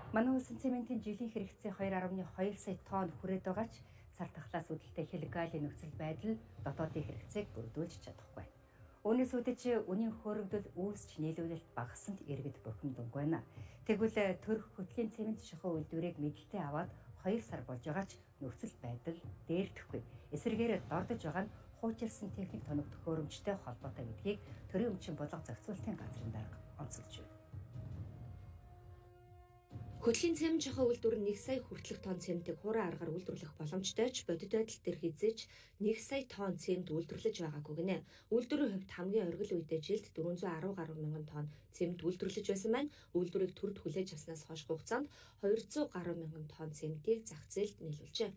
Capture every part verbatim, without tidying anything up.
Манай улсын цементийн жилийн хэрэгцээ two point two сая тонн хүрээд байгаа ч цар тахлаас үүдэлтэй хилгалийн нөхцөл байдал дотоодын хэрэгцээг бүрдүүлж чадахгүй. Үүнээс үүдэж үнийн хөөрөгдөл үүсч нийлүүлэлт багасанд иргэд бухимданг байна. Тэгвэл төрх хөтлийн цемент шахуу үйлдвэрийг мэдлэлтэй аваад two сар болж байгаа ч нөхцөл байдал дээрдэхгүй. Эсвэргээр дордож байгаа нь хуучирсан техник тоног төхөөрөмжтэй холбоотой гэдгийг төрийн өмчин бодлого зохицуулалтын газрын дарга онцолж байна. Хөтлийн цемент шахуу үйлдвэр нэг сая хүртэлх тонн цементийг хуурай аргаар үйлдвэрлэх боломжтой ч бодит байдал дээр хязгаарч нэг сая тонн цемент үйлдвэрлэж байгаагүй гинэ. Үйлдвэрийн хувьд хамгийн оргил үедээ жилд дөрвөн зуун арван гаруй мянган тонн цемент үйлдвэрлэж байсан байна. Үйлдвэрийг төрд хүлээж авснаас хойш хугацаанд хоёр зуун гаруй мянган тонн цементийг зах зээлд нийлүүлжээ.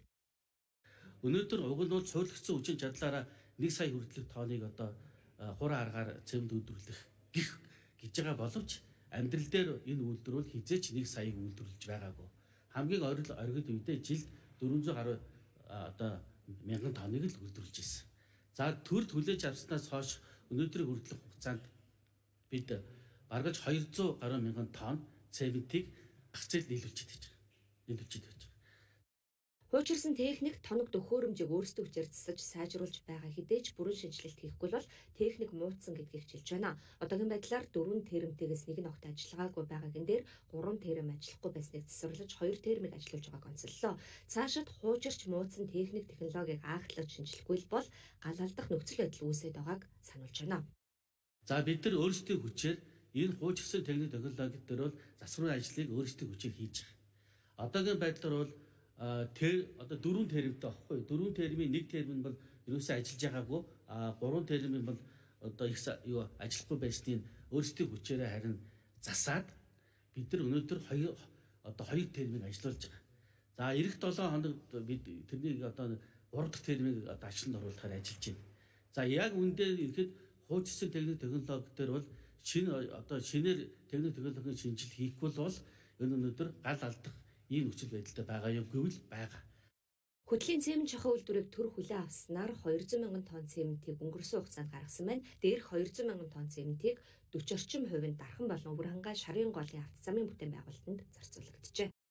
Өнөөдөр уг нь бол цуурлагдсан хүчин чадлаараа нэг сая хүртэлх тонныг одоо хуурай аргаар цемент үйлдвэрлэх гих гэж байгаа боловч амьдрал дээр энэ үйлдвэр бол хизээч нэг саяыг үйлдвэрлэж байгаагүй. Хамгийн оргил оргил үедээ жилд дөрвөн зуун гаруй одоо мянган тонныг л үйлдвэрлэж ирсэн. За төрд хүлээж авснаас хойш өнөөдрийн хүртэлх хугацаанд бид баргаж хоёр зуун гаруй мянган тонн цементийг зах зээлд нийлүүлж идэж байгаа. Нийлүүлж идэж байгаа. Хуучирсан техник тоног төхөөрөмжийг өөрсдөө хүчээр засаж сайжруулж байгаа хэдий ч бүрэн шинжилэлт хийхгүй бол техник муутсан гэдгийг хэлж байна. Одоогийн байдлаар дөрвөн термтээс нэг нь огт ажиллагаагүй байгаагийн дээр гурван терм ажиллахгүй байсныг засварлаж хоёр термийг ажилуулж байгааг онцоллоо. Цаашид хуучирч муутсан техник технологиг анхлаж шинжилэхгүй бол гал алдах нөхцөл байдал үүсээд байгааг сануулж байна. За бид нар өөрсдийн хүчээр энэ хуучирсан техник технологи дээр бол засварын ажлыг өөрсдийн хүчээр хийж байгаа. Одоогийн байдлаар бол тэр одоо дөрвөн термтэй багхгүй. Дөрвөн термийн нэг терм нь бол ерөөсөө ажиллаж байгаагүй. А гурван терм нь бол одоо их юу ажиллахгүй байсныг өөрсдийн хүчээрээ харин засаад бид нар өнөөдөр хоёр одоо хоёр термийг ажиллуулж байгаа. За эх долоо хоногт бид тэрнийг одоо гурав дахь термийг одоо ачланд оруулахаар ажиллаж байна. За яг үндэ ирэхэд хуучирсан техник технологи дээр бол шинэ одоо шинээр техник технологийн шинжилгээ хийхгүй бол энэ өнөөдөр гал алдах ийм нөхцөл байдалтай байгаа юм гэвэл байгаа. Хөтлийн цемент шахуу үйлдвэрийг төр хүлээн авснаар two hundred мянган тонн цементийг өнгөрсөн хугацаанд гаргасан байна. Дээрх two hundred мянган тонн цементийг forty орчим хувинд дархан болон өвөр хангаа шарын голын арт замын бүтээн байгуулалтанд зарцуулагджээ.